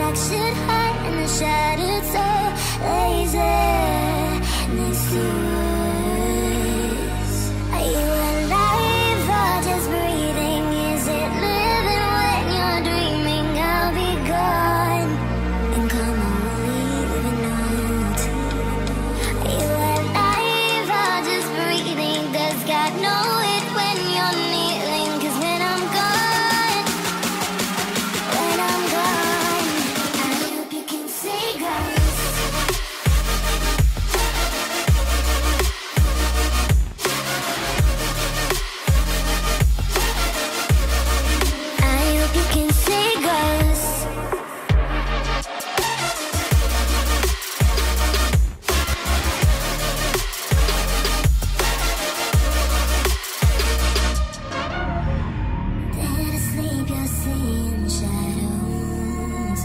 back should hurt and the shattered soul lays there next to us. Are you alive or just breathing? Is it living when you're dreaming? I'll be gone and come only living out. Are you alive or just breathing? Does God know it when you're kneeling? 'Cause when I'm gone, I hope you can say ghost. I hope you can say ghost. Dead asleep, you're seeing shadows.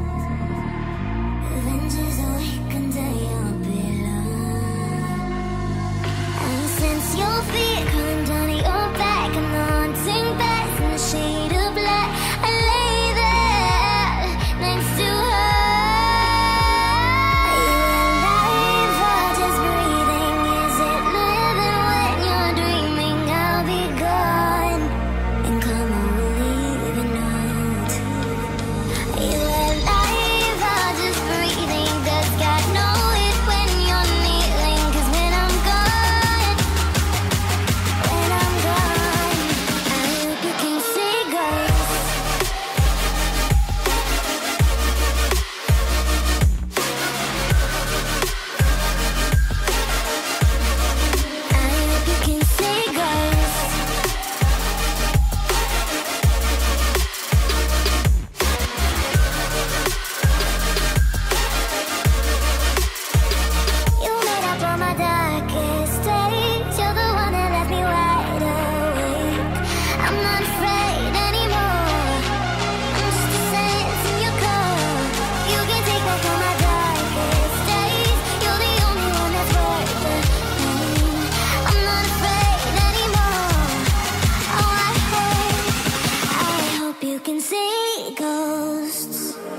Avengers awake under your pillow. And since your feet come down your back, and the haunting bats in the shade of black, I lay there next to her. Are you alive or just breathing? Is it living when you're dreaming? I'll be gone and come only living out. Are you alive or just breathing? Does God know it when you're kneeling? 'Cause when I'm gone, I hope you can see ghosts. I hope you can see ghosts. You made up all my darkest days. You're the one that left me wide awake. I'm not afraid anymore. I'm just a sense in your core. You can take back all my darkest days. You're the only one that's worth the pain. I'm not afraid anymore. Oh, I hope you can see ghosts.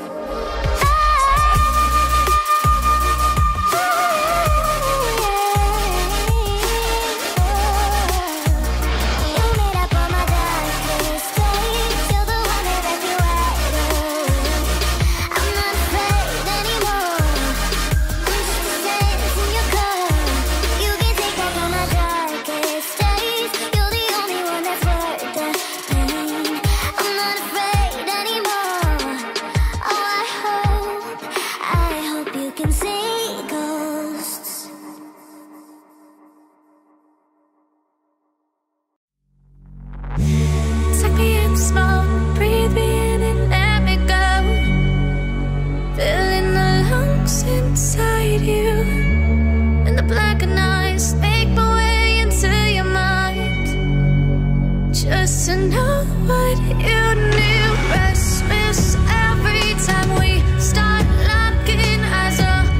You made up all my darkest days. You're the one that left me wide awake. I'm not afraid anymore. I'm just a sense in your core. You can take back all my darkest days. You're the only one that's worth the pain. I'm not afraid anymore. Oh, I hope you can see ghosts. Take me in the smoke, breathe me in and let me go. Filling the lungs inside you. And the blackened eyes make my way into your mind. Just to know what you knew. Restless every time we start locking eyes.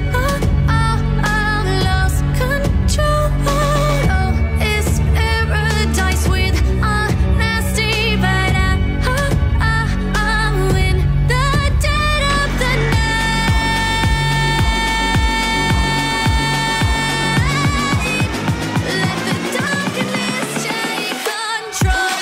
Lost control. Oh, it's paradise with honesty, but I'm in the dead of the night. Let the darkness take control.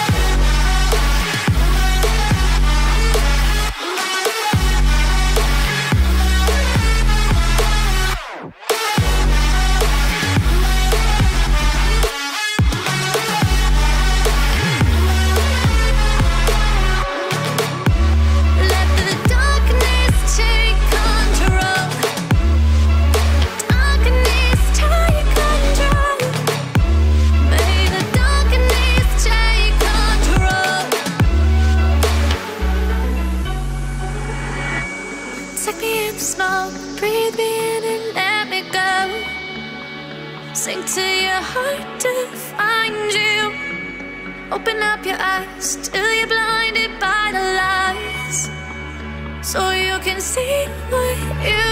Let the darkness take control. Darkness take control. May the darkness take control. Take me in the smoke, breathe me in and let me go. Sink to your heart to find you. Open up your eyes till you're blinded by the lies, so you can see what you